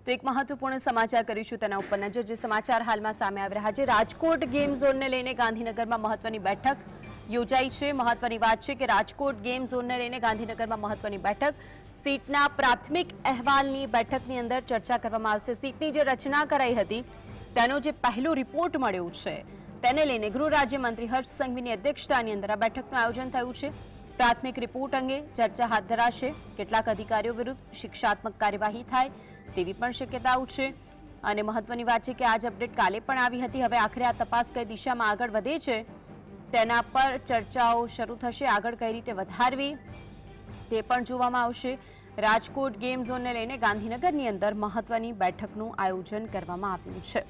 તો એક મહત્વપૂર્ણ સમાચાર કરીશું તેના ઉપર નજર જે સમાચાર હાલમાં સામે આવી રહ્યા છે રાજકોટ ગેમ ઝોનને લઈને ગાંધીનગરમાં મહત્વની બેઠક યોજાઈ છે મહત્વની વાત છે કે રાજકોટ ગેમ ઝોનને લઈને ગાંધીનગરમાં મહત્વની બેઠક સીટના પ્રાથમિક અહેવાલની બેઠકની અંદર ચર્ચા કરવામાં આવશે સીટની જે રચના કરાઈ હતી તેનો જે પહેલો રિપોર્ટ મળ્યો છે તેને લઈને ગૃહ રાજ્યમંત્રી હર્ષ સંઘવીની અધ્યક્ષતાની અંદર આ બેઠકનું આયોજન થયું છે પ્રાથમિક રિપોર્ટ અંગે ચર્ચા હાથ ધરાશે કેટલાક અધિકારીઓ વિરુદ્ધ શિક્ષાત્મક કાર્યવાહી થાય તેવી પણ શક્યતાઓ છે અને મહત્વની વાત છે કે આજ અપડેટ કાલે પણ આવી હતી હવે આખરે આ તપાસ કઈ દિશામાં આગળ વધે છે તેના પર ચર્ચાઓ શરૂ થશે આગળ કઈ રીતે વધારવી તે પણ જોવામાં આવશે રાજકોટ ગેમ ઝોનને લઈને ગાંધીનગરની અંદર મહત્વની બેઠકનું આયોજન કરવામાં આવ્યું છે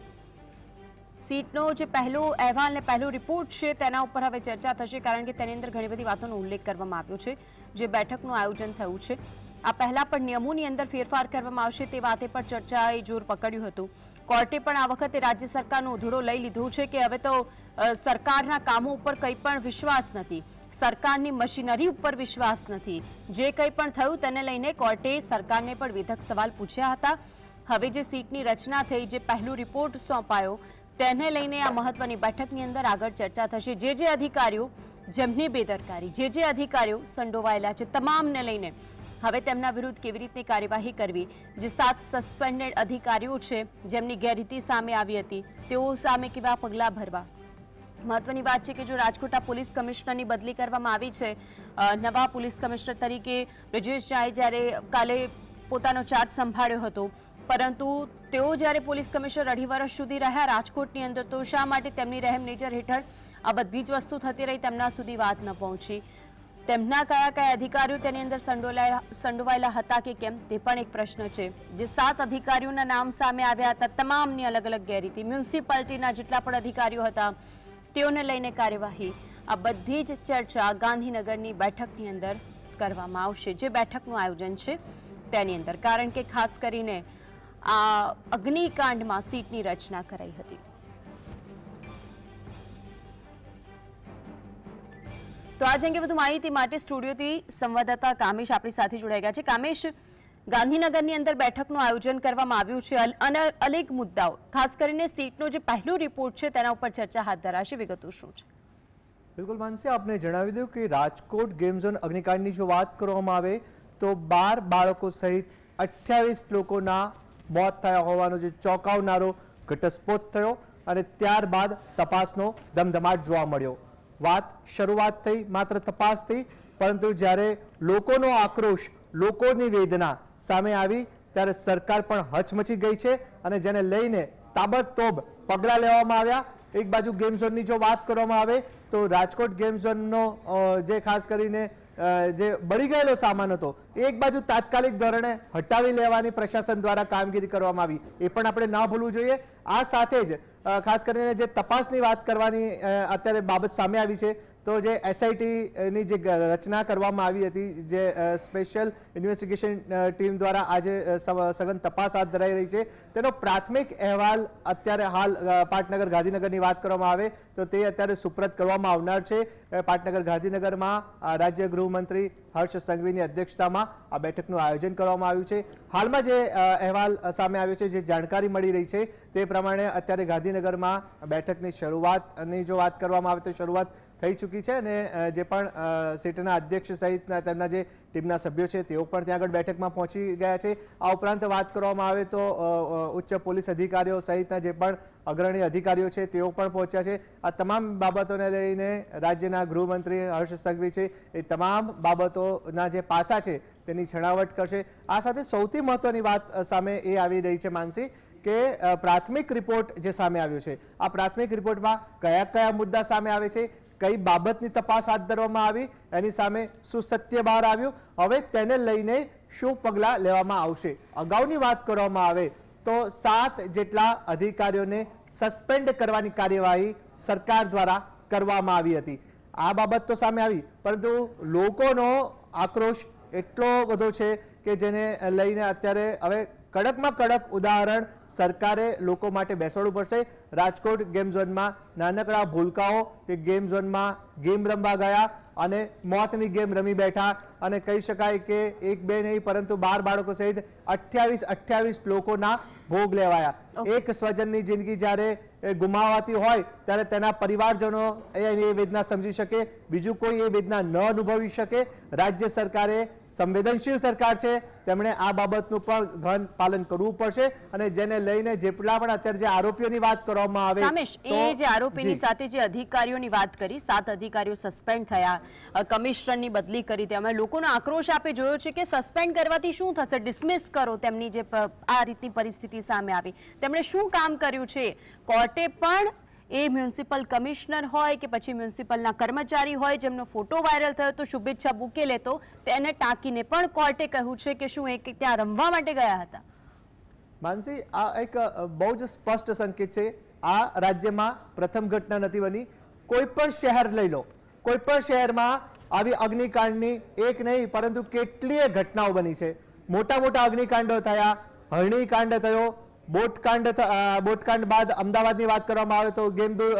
સીટનો જે પહેલો અહેવાલ ને પહેલો રિપોર્ટ છે તેના ઉપર હવે ચર્ચા થશે કારણ કે તેની અંદર ઘણી બધી વાતોનો ઉલ્લેખ કરવામાં આવ્યો છે જે બેઠકનું આયોજન થયું છે આ પહેલા પણ નિયમોની અંદર ફેરફાર કરવામાં આવશે તે વાતે પર ચર્ચાએ જોર પકડ્યું હતું કોર્ટે પણ આ વખતે રાજ્ય સરકારનો ઉધડો લઈ લીધો છે કે હવે તો સરકારના કામો ઉપર કંઈ પણ વિશ્વાસ નથી સરકારની મશીનરી ઉપર વિશ્વાસ નથી જે કંઈ પણ થયું તેને લઈને કોર્ટે સરકારને પણ વિધક સવાલ પૂછ્યા હતા હવે જે સીટની રચના થઈ જે પહેલો રિપોર્ટ સોંપાયો તેને લઈને આ મહત્વની બેઠકની અંદર આગળ ચર્ચા થશે જે અધિકારીઓ જેમની બેદરકારી જે અધિકારીઓ સંડોવાયેલા છે તમામને લઈને હવે તેમના વિરુદ્ધ કેવી રીતની કાર્યવાહી કરવી જે 7 સસ્પેન્ડેડ અધિકારીઓ છે જેમની ગેરરીતિ સામે આવી હતી તેઓ સામે કેવા પગલાં ભરવા મહત્વની વાત છે કે જો રાજકોટ પોલીસ કમિશનરની બદલી કરવામાં આવી છે નવા પોલીસ કમિશનર તરીકે બ્રિજેશ ઝાએ જ્યારે કાલે પોતાનો ચાર્જ સંભાળ્યો હતો પરંતુ તેઓ જ્યારે પોલીસ કમિશનર 2.5 વર્ષ સુધી રહ્યા રાજકોટની અંદર તો શા માટે તેમની રહેમ નેચર હેઠળ આ બધી જ વસ્તુ થતી રહી તેમના સુધી વાત ન પહોંચી તેમના કયા અધિકારીઓ તેની અંદર સંડોવાયેલા હતા કે કેમ તે પણ એક પ્રશ્ન છે જે 7 અધિકારીઓના નામ સામે આવ્યા હતા તમામની અલગ અલગ ગેરરીતિ મ્યુનિસિપાલિટીના જેટલા પણ અધિકારીઓ હતા તેઓને લઈને કાર્યવાહી આ બધી જ ચર્ચા ગાંધીનગરની બેઠકની અંદર કરવામાં આવશે જે બેઠકનું આયોજન છે તેની અંદર કારણ કે ખાસ કરીને આ અગ્નિકાંડમાં સીટની રચના કરાઈ હતી તો આજ અંગે વધુ માહિતી માટે સ્ટુડિયોથી સંવાદદાતા કામેશ આપણી સાથે જોડાઈ ગયા છે કામેશ ગાંધીનગરની અંદર બેઠકનું આયોજન કરવામાં આવ્યું છે અને અનેક મુદ્દાઓ ખાસ કરીને સીટનો જે પહેલો રિપોર્ટ છે તેના ઉપર ચર્ચા હાથ ધરાશે વિગતો શું છે બિલકુલ માનસી આપને જણાવી દઉં કે રાજકોટ ગેમ ઝોન અગ્નિકાંડની જો વાત કરવામાં આવે તો 12 બાળકો સહિત 28 લોકોના મોત થયા હોવાનો જે ચોંકાવનારો ઘટસ્ફોટ થયો અને ત્યારબાદ તપાસનો ધમધમાટ જોવા મળ્યો વાત શરૂઆત થઈ માત્ર તપાસથી પરંતુ જ્યારે લોકોનો આક્રોશ લોકોની વેદના સામે આવી ત્યારે સરકાર પણ હચમચી ગઈ છે અને જેને લઈને તાબડતોબ પગલાં લેવામાં આવ્યા એક બાજુ ગેમ ઝોનની જો વાત કરવામાં આવે તો રાજકોટ ગેમ ઝોનનો જે ખાસ કરીને જે બળી ગયેલો સામાન હતો એક બાજુ તાત્કાલિક ધોરણે હટાવી લેવાની પ્રશાસન દ્વારા કામગીરી કરવામાં આવી એ પણ આપણે ના ભૂલવું જોઈએ આ સાથે જ ખાસ કરીને જે તપાસની વાત કરવાની અત્યારે બાબત સામે આવી છે તો જે એસઆઈટીની જે રચના કરવામાં આવી હતી જે સ્પેશિયલ ઇન્વેસ્ટિગેશન ટીમ દ્વારા આજે સઘન તપાસ હાથ ધરાઈ રહી છે તેનો પ્રાથમિક અહેવાલ અત્યારે હાલ પાટનગર ગાંધીનગરની વાત કરવામાં આવે તો તે અત્યારે સુપ્રત કરવામાં આવનાર છે પાટનગર ગાંધીનગરમાં રાજ્ય ગૃહમંત્રી હર્ષ સંઘવીની અધ્યક્ષતામાં આ બેઠકનું આયોજન કરવામાં આવ્યું છે હાલમાં જે અહેવાલ સામે આવ્યો છે જે જાણકારી મળી રહી છે તે પ્રમાણે અત્યારે ગાંધીનગરમાં બેઠકની શરૂઆતની જો વાત કરવામાં આવે તો શરૂઆત થઈ ચૂકી છે અને જે પણ સીટના અધ્યક્ષ સહિતના તેમના જે ટીમના સભ્યો છે તેઓ પણ ત્યાં આગળ બેઠકમાં પહોંચી ગયા છે આ ઉપરાંત વાત કરવામાં આવે તો ઉચ્ચ પોલીસ અધિકારીઓ સહિતના જે પણ અગ્રણી અધિકારીઓ છે તેઓ પણ પહોંચ્યા છે આ તમામ બાબતોને લઈને રાજ્યના ગૃહમંત્રી હર્ષ સંઘવી છે એ તમામ બાબતોના જે પાસા છે તેની છણાવટ કરશે આ સાથે સૌથી મહત્વની વાત સામે એ આવી રહી છે માનસી કે પ્રાથમિક રિપોર્ટ જે સામે આવ્યો છે આ પ્રાથમિક રિપોર્ટમાં કયા મુદ્દા સામે આવે છે કઈ બાબતની તપાસ હાથ ધરવામાં આવી એની સામે શું સત્ય બહાર આવ્યું હવે તેને લઈને શું પગલાં લેવામાં આવશે અગાઉની વાત કરવામાં આવે તો 7 જેટલા અધિકારીઓને સસ્પેન્ડ કરવાની કાર્યવાહી સરકાર દ્વારા કરવામાં આવી હતી આ બાબત તો સામે આવી પરંતુ લોકોનો આક્રોશ એટલો બધો છે કે જેને લઈને અત્યારે હવે કડકમાં કડક ઉદાહરણ સરકારે લોકો માટે બેસાડવું પડશે. રાજકોટ ગેમ ઝોનમાં નાનકડા ભૂલકાઓ જે ગેમ ઝોનમાં ગેમ રમવા ગયા અને મોતની ગેમ રમી બેઠા અને કહી શકાય કે એક બે નહીં પરંતુ 12 બાળકો સહિત 28 લોકોના ભોગ લેવાયા. એક સ્વજનની જિંદગી જ્યારે ગુમાવાતી હોય ત્યારે તેના પરિવારજનો એ વેદના સમજી શકે, બીજું કોઈ એ વેદના ન અનુભવી શકે. રાજ્ય સરકારે સંવેદનશીલ સરકાર છે, તેમણે આ બાબતનું પણ ઘન પાલન કરવું પડશે અને જેને લઈને જેટલા પણ અત્યારે જે આરોપીઓની વાત કરવામાં આવે કામેશ, એ જે આરોપીની સાથે જે અધિકારીઓની વાત કરી, 7 અધિકારીઓ સસ્પેન્ડ થયા, કમિશનરની બદલી કરી, તેમાં લોકોનો આક્રોશ આપે જોયો છે કે સસ્પેન્ડ કરવાથી શું થશે, ડિસમિસ કરો. તેમની જે આ રીતની પરિસ્થિતિ સામે આવી, તેમણે શું કામ કર્યું છે? કોર્ટે પણ એ મ્યુનિસિપલ કમિશનર હોય કે પછી મ્યુનિસિપલના કર્મચારી હોય જેમનો ફોટો વાયરલ થયો તો શુભેચ્છા બુકે લેતો, તેને ટાંકીને પણ કોર્ટે કહ્યું છે કે શું એ ત્યાં રમવા માટે ગયા હતા. માનસી, આ એક બહુ જ સ્પષ્ટ સંકેત છે. આ રાજ્યમાં પ્રથમ ઘટના નથી બની. કોઈ પણ શહેર લઈ લો, કોઈ પણ શહેરમાં આવી અગ્નિકાંડની એક નહીં પરંતુ કેટલીય ઘટનાઓ બની છે. મોટા મોટા અગ્નિકાંડો થયા, હરણીકાંડ થયો, બોટકાંડ બાદ અમદાવાદની વાત કરવામાં આવે તો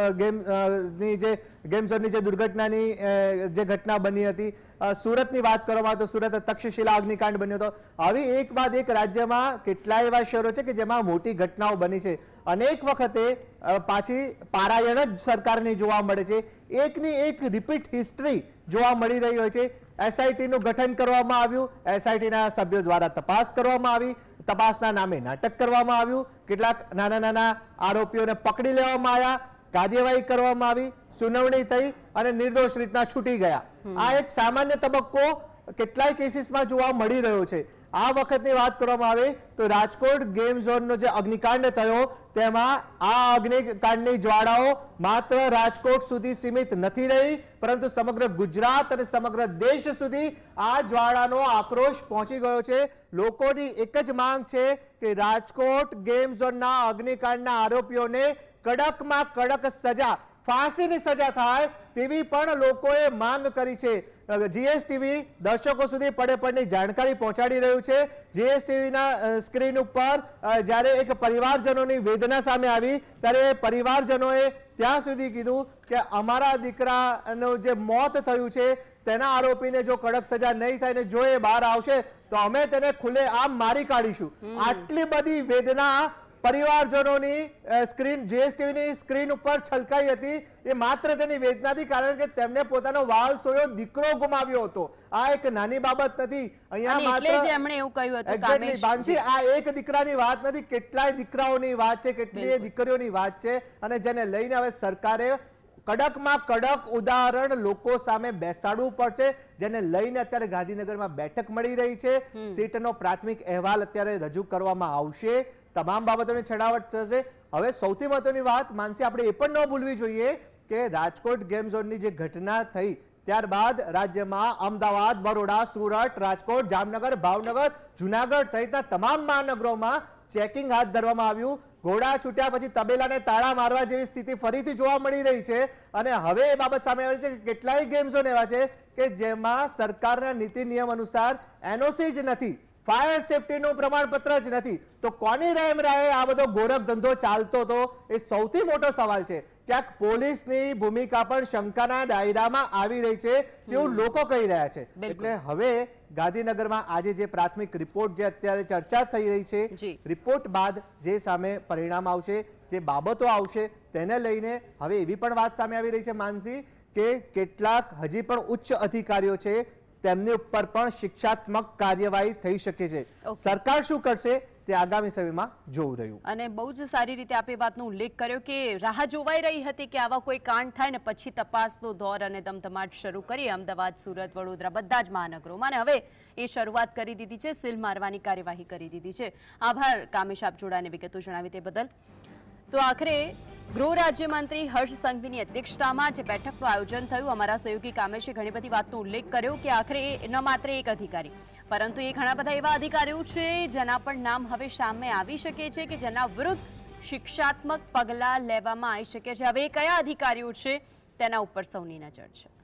ગેમ ઝોનની જે દુર્ઘટનાની જે ઘટના બની હતી, સુરતની વાત કરવામાં આવે તો સુરત તક્ષશિલા અગ્નિકાંડ બન્યો હતો. આવી એક બાદ એક રાજ્યમાં કેટલાય એવા શહેરો છે કે જેમાં મોટી ઘટનાઓ બની છે. અનેક વખતે પાછી પારાયણ જ સરકારની જોવા મળે છે. એકની એક રિપીટ હિસ્ટ્રી જોવા મળી રહી હોય છે. એસઆઈટીનું ગઠન કરવામાં આવ્યું, એસઆઈટીના સભ્યો દ્વારા તપાસ કરવામાં આવી, તપાસના નામે નાટક કરવામાં આવ્યું, કેટલાક નાના નાના આરોપીઓને પકડી લેવામાં આવ્યા, કાર્યવાહી કરવામાં આવી, સુનાવણી થઈ અને નિર્દોષ રીતના છૂટી ગયા. આ એક સામાન્ય તબક્કો કેટલાય કેસીસમાં જોવા મળી રહ્યો છે. આ વખતની વાત કરવામાં આવે તો રાજકોટ ગેમ ઝોનનો જે અગ્નિકાંડ થયો તેમાં આ અગ્નિકાંડની જ્વાળાઓ માત્ર રાજકોટ સુધી સીમિત નથી રહી પરંતુ સમગ્ર ગુજરાત અને સમગ્ર દેશ સુધી આ જ્વાળાનો આક્રોશ પહોંચી ગયો છે. લોકોની એક જ માંગ છે કે રાજકોટ ગેમ ઝોનના અગ્નિકાંડના આરોપીઓને કડકમાં કડક સજા, ફાંસીની સજા થાય તેવી પણ લોકોએ માંગ કરી છે. જીએસટીવી દર્શકો સુધી પડે જાણકારી પહોંચાડી રહ્યું છે. જીએસટીવીના સ્ક્રીન ઉપર જ્યારે એક પરિવારજનોની વેદના સામે આવી ત્યારે પરિવારજનોએ ત્યાં સુધી કીધું કે અમારા દીકરાનું જે મોત થયું છે તેના આરોપીને જો કડક સજા નહીં થાય ને જો એ બહાર આવશે તો અમે તેને ખુલ્લેઆમ મારી કાઢીશું. આટલી બધી વેદના પરિવારજનોની સ્ક્રીન જીએસટીવીની સ્ક્રીન ઉપર છલકાઈ હતી. એ માત્ર તેની વેદનાથી, કારણ કે તેમને પોતાનો વાલ સોયો દીકરો ગુમાવ્યો હતો. આ એક નાની બાબત નથી. અહીંયા માત્ર એમણે એવું કહ્યું હતું બાંધી, આ એક દીકરાની વાત નથી, કેટલાય દીકરાઓની વાત છે, કેટલીય દીકરીઓની વાત છે અને જેને લઈને હવે સરકારે કડકમાં કડક ઉદાહરણ લોકો સામે બેસાડવું પડશે. જેને લઈને અત્યારે ગાંધીનગરમાં બેઠક મળી રહી છે. સીટનો પ્રાથમિક અહેવાલ અત્યારે રજૂ કરવામાં આવશે. તમામ બાબતોની છણાવટ થશે. હવે સૌથી મહત્વની વાત માનસી, આપણે એ પણ ન ભૂલવી જોઈએ કે રાજકોટ ગેમ ઝોનની જે ઘટના થઈ ત્યારબાદ રાજ્યમાં અમદાવાદ, બરોડા, સુરત, રાજકોટ, જામનગર, ભાવનગર, જુનાગઢ સહિતના તમામ મહાનગરોમાં ચેકિંગ હાથ ધરવામાં આવ્યું. ઘોડા છૂટ્યા પછી તબેલાને તાળા મારવા જેવી સ્થિતિ ફરીથી જોવા મળી રહી છે અને હવે એ બાબત સામે આવી છે કે કેટલાય ગેમ ઝોન એવા છે કે જેમાં સરકારના નીતિ નિયમ અનુસાર એનઓસી જ નથી, ફાયર સેફટીનું પ્રમાણપત્ર જ નથી. તો કોની રહેમ રાહે આ બધો ગોરખ ધંધો ચાલતો હતો એ સૌથી મોટો સવાલ છે. ક્યાંક પોલીસની ભૂમિકા પણ શંકાના દાયરામાં આવી રહી છે તેવું લોકો કહી રહ્યા છે. એટલે હવે ગાંધીનગરમાં આજે જે પ્રાથમિક રિપોર્ટ જે અત્યારે ચર્ચા થઈ રહી છે, રિપોર્ટ બાદ જે સામે પરિણામ આવશે, જે બાબતો આવશે તેને લઈને હવે એવી પણ વાત સામે આવી રહી છે માનસી કે કેટલાક હજી પણ ઉચ્ચ અધિકારીઓ છે તેમની ઉપર પણ શિક્ષાત્મક કાર્યવાહી થઈ શકે છે. સરકાર શું કરશે તે આગામી સમયમાં જોવું રહ્યું. અને બહુ જ સારી રીતે આપે વાતનો ઉલ્લેખ કર્યો કે રાહ જોવાઈ રહી હતી કે આવા કોઈ કાંડ થાય ને પછી તપાસનો દોર અને ધમધમાટ શરૂ કરી અમદાવાદ, સુરત, વડોદરા બધા જ મહાનગરોમાં, અને હવે એ શરૂઆત કરી દીધી છે, સીલ મારવાની કાર્યવાહી કરી દીધી છે. આભાર કામેશ, આપ જોડાને વિગતો જણાવી તે બદલ. તો આખરે ગૃહ રાજ્યમંત્રી હર્ષ સંઘવીની અધ્યક્ષતામાં જે બેઠકનું આયોજન થયું, અમારા સહયોગી કામેશે ઘણી બધી વાતનો ઉલ્લેખ કર્યો કે આખરે ન માત્ર એક અધિકારી પરંતુ એ ઘણા બધા એવા અધિકારીઓ છે જેના પણ નામ હવે સામે આવી શકે છે કે જેના વિરુદ્ધ શિક્ષાત્મક પગલાં લેવામાં આવી શકે છે. હવે કયા અધિકારીઓ છે તેના ઉપર સૌની નજર છે.